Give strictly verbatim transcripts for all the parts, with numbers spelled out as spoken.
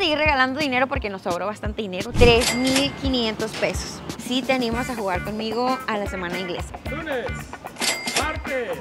seguir regalando dinero porque nos sobró bastante dinero. tres mil quinientos pesos. Si te animas a jugar conmigo a la semana inglesa. Lunes, martes.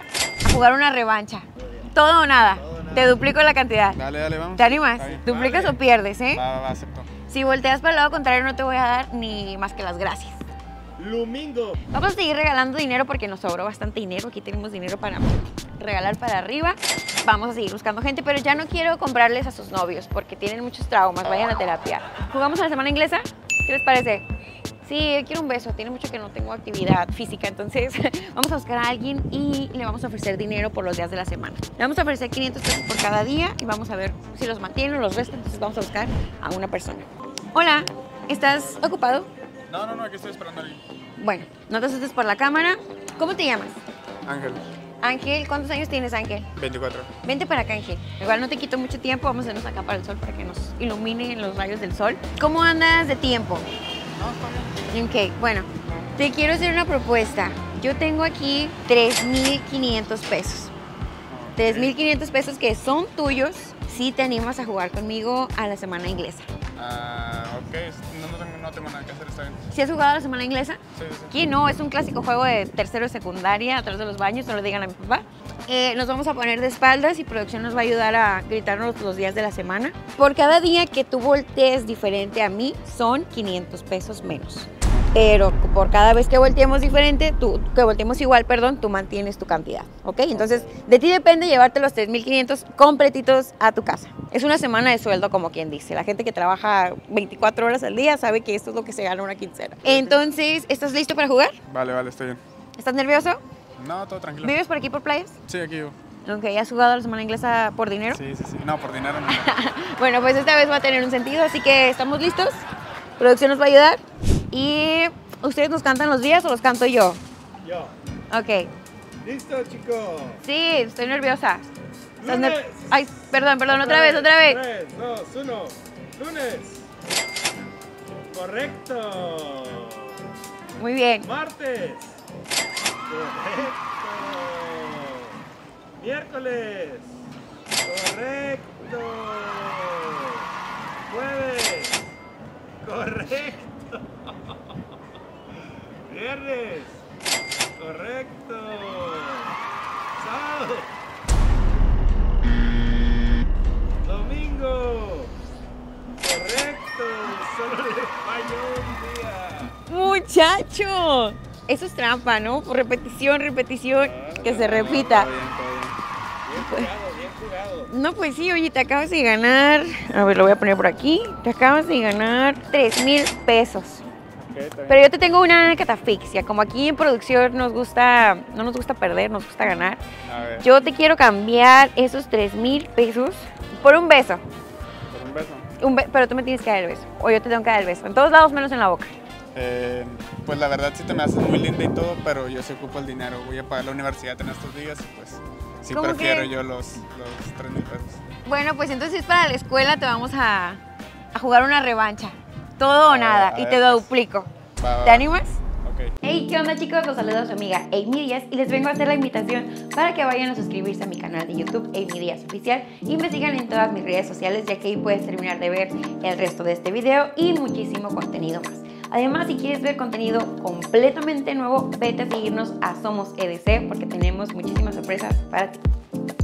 A jugar una revancha. Todo o nada. Todo o nada. Te duplico la cantidad. Dale, dale, vamos. ¿Te animas? Ahí. ¿Duplicas Vale. o pierdes, eh? Va, va, va, acepto. Si volteas para el lado contrario no te voy a dar ni más que las gracias. Domingo. Vamos a seguir regalando dinero porque nos sobró bastante dinero. Aquí tenemos dinero para regalar para arriba. Vamos a seguir buscando gente, pero ya no quiero comprarles a sus novios porque tienen muchos traumas. Vayan a terapia. ¿Jugamos a la semana inglesa? ¿Qué les parece? Sí, quiero un beso. Tiene mucho que no tengo actividad física, entonces vamos a buscar a alguien y le vamos a ofrecer dinero por los días de la semana. Le vamos a ofrecer quinientos pesos por cada día y vamos a ver si los mantiene o los resta. Entonces vamos a buscar a una persona. Hola, ¿estás ocupado? No, no, no, aquí estoy esperando a alguien. Bueno, no te asustes por la cámara. ¿Cómo te llamas? Ángel, Ángel, ¿cuántos años tienes, Ángel? veinticuatro. Vente para acá, Ángel. Igual no te quito mucho tiempo, vamos a irnos acá para el sol para que nos iluminen los rayos del sol. ¿Cómo andas de tiempo? No, está bien. Ok, bueno, te quiero hacer una propuesta. Yo tengo aquí tres mil quinientos pesos. tres mil quinientos pesos que son tuyos si te animas a jugar conmigo a la semana inglesa. Ah, ok, no, no, tengo, no tengo nada que hacer, está bien. ¿Sí has jugado a la semana inglesa? Sí, sí, sí. Aquí no, es un clásico juego de tercero de secundaria, atrás de los baños, no lo digan a mi papá. Eh, nos vamos a poner de espaldas y producción nos va a ayudar a gritarnos los días de la semana. Por cada día que tú voltees diferente a mí, son quinientos pesos menos. Pero por cada vez que volteemos diferente, tú, que volteemos igual, perdón, tú mantienes tu cantidad, ¿ok? Entonces, de ti depende llevarte los tres mil quinientos completitos a tu casa. Es una semana de sueldo, como quien dice. La gente que trabaja veinticuatro horas al día sabe que esto es lo que se gana una quincena. Entonces, ¿estás listo para jugar? Vale, vale, estoy bien. ¿Estás nervioso? No, todo tranquilo. ¿Vives por aquí, por playas? Sí, aquí vivo. Ok, ¿has jugado a la semana inglesa por dinero? Sí, sí, sí. No, por dinero no. Bueno, pues esta vez va a tener un sentido, así que ¿estamos listos? Producción nos va a ayudar. Y ¿ustedes nos cantan los días o los canto yo? Yo. Ok. ¿Listo, chicos? Sí, estoy nerviosa. ¿Estás Lunes. ner- Ay, perdón, perdón, otra vez, otra vez. tres, dos, uno. Lunes. Correcto. Muy bien. Martes. Correcto. Miércoles. Correcto. Jueves. Correcto. Viernes. Correcto. Sábado. Domingo. Correcto. Solo le falló un día. Muchacho. Eso es trampa, ¿no? Por repetición, repetición, que se repita. Está bien, está bien. Bien jugado, bien jugado. No, pues sí, oye, te acabas de ganar. A ver, lo voy a poner por aquí. Te acabas de ganar tres mil pesos. Ok, está bien. Pero yo te tengo una catafixia. Como aquí en producción nos gusta, no nos gusta perder, nos gusta ganar. A ver, Yo te quiero cambiar esos tres mil pesos por un beso. por un beso. Un be- pero tú me tienes que dar el beso. O yo te tengo que dar el beso. En todos lados menos en la boca. Eh, pues la verdad sí te me haces muy linda y todo, pero yo sí ocupo el dinero. Voy a pagar la universidad en estos días y pues sí ¿Cómo prefiero que? yo los, los tres mil pesos. Bueno, pues entonces para la escuela te vamos a, a jugar una revancha. Todo o A nada. ver, a Y ver, te lo pues. duplico. Va, va, ¿Te va. animas? Ok. Hey, ¿qué onda, chicos? Los saluda su amiga Amy Díaz y les vengo a hacer la invitación para que vayan a suscribirse a mi canal de YouTube Amy Díaz Oficial y me sigan en todas mis redes sociales, ya que ahí puedes terminar de ver el resto de este video y muchísimo contenido más. Además, si quieres ver contenido completamente nuevo, vete a seguirnos a Somos E D C porque tenemos muchísimas sorpresas para ti.